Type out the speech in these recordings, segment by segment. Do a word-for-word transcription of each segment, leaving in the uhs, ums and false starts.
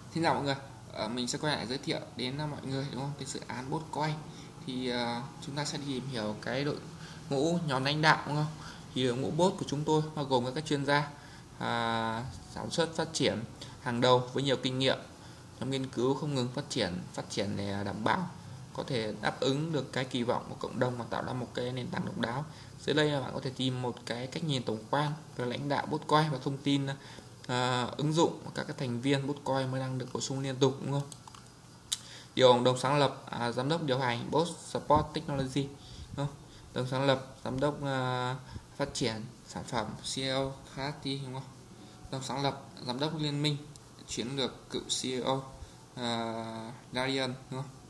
Xin chào mọi người, ờ, mình sẽ quay lại giới thiệu đến ờ, mọi người đúng không cái dự án Botcoin. Thì ờ, chúng ta sẽ đi tìm hiểu cái đội ngũ nhóm lãnh đạo đúng không? Thì đội ngũ bot của chúng tôi bao gồm các chuyên gia à, sản xuất phát triển hàng đầu với nhiều kinh nghiệm. Nhóm nghiên cứu không ngừng phát triển phát triển để đảm bảo có thể đáp ứng được cái kỳ vọng của cộng đồng và tạo ra một cái nền tảng độc đáo. Dưới đây là bạn có thể tìm một cái cách nhìn tổng quan về lãnh đạo Botcoin và thông tin à, ứng dụng các cái thành viên Botcoin mới đang được bổ sung liên tục đúng không? Điều đồng sáng lập, à, giám đốc điều hành Bot Support Technology đúng không? Đồng sáng lập, giám đốc à, phát triển sản phẩm xê e ô Khati đúng không? Đồng sáng lập, giám đốc liên minh chiến lược cựu xê e ô à, Darian đúng không?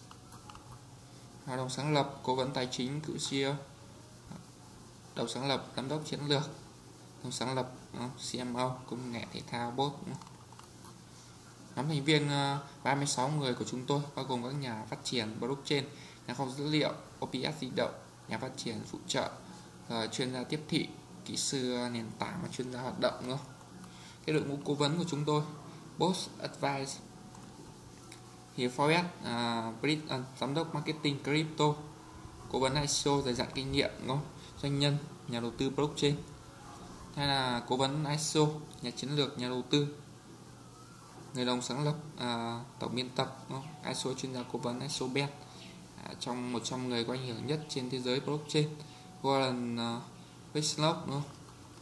Đồng sáng lập, cố vấn tài chính cựu xê e ô. Đồng sáng lập, giám đốc chiến lược. Đồng sáng lập xê em ô công nghệ thể thao bot. Nhóm thành viên ba mươi sáu người của chúng tôi bao gồm các nhà phát triển blockchain, nhà khoa học dữ liệu, ô pê ét di động, nhà phát triển phụ trợ, chuyên gia tiếp thị, kỹ sư nền tảng và chuyên gia hoạt động nữa. Cái đội ngũ cố vấn của chúng tôi: Boss Advice, thì Forex, uh, Britain, giám đốc marketing crypto, cố vấn i xê ô dày dặn kinh nghiệm đúng không? Doanh nhân, nhà đầu tư blockchain, hay là cố vấn i xê ô, nhà chiến lược, nhà đầu tư, người đồng sáng lập, à, tổng biên tập đúng không? i xê ô chuyên gia cố vấn i xê ô Ben, à, trong một trăm người có ảnh hưởng nhất trên thế giới blockchain, Warren uh, Wishlock đúng không?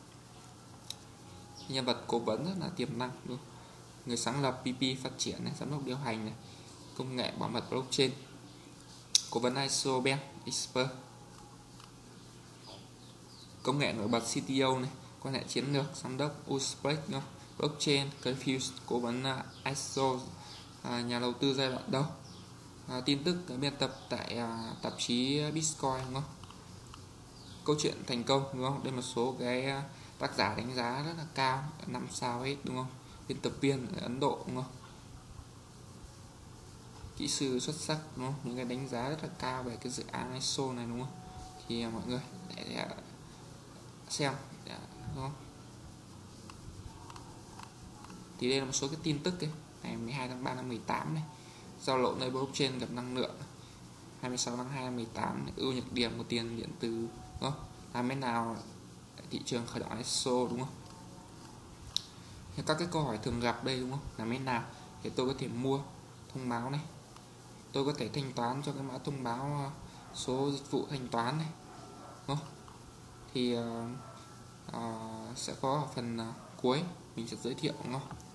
Nhân vật cố vấn rất là tiềm năng đúng không? Người sáng lập pê pê phát triển này, giám đốc điều hành này, công nghệ bảo mật blockchain, cố vấn i xê ô Ben expert, công nghệ nổi bật xê tê ô này, quan hệ chiến lược, giám đốc Uzbek đúng không? Blockchain Confused, cố vấn uh, i xê ô, à, nhà đầu tư giai đoạn đầu, à, tin tức biên tập tại à, tạp chí Bitcoin đúng không? Câu chuyện thành công đúng không? Đây một số cái tác giả đánh giá rất là cao, năm sao hết đúng không? Biên tập viên ở Ấn Độ đúng không? Kỹ sư xuất sắc đúng không? Những cái đánh giá rất là cao về cái dự án i xê ô này đúng không? Thì à, mọi người để, để xem để, đúng không? Thì đây là một số cái tin tức ấy. Ngày mười hai tháng ba năm mười tám này, giao lộ nơi blockchain gặp năng lượng. Hai mươi sáu tháng hai năm mười tám, ưu nhược điểm của tiền điện tử đúng không? Làm thế nào thị trường khởi động i xê ô đúng không? Thì các cái câu hỏi thường gặp đây đúng không? Làm thế nào thì tôi có thể mua thông báo này, tôi có thể thanh toán cho cái mã thông báo số dịch vụ thanh toán này đúng không? Thì uh, uh, sẽ có ở phần uh, cuối mình sẽ giới thiệu đúng không?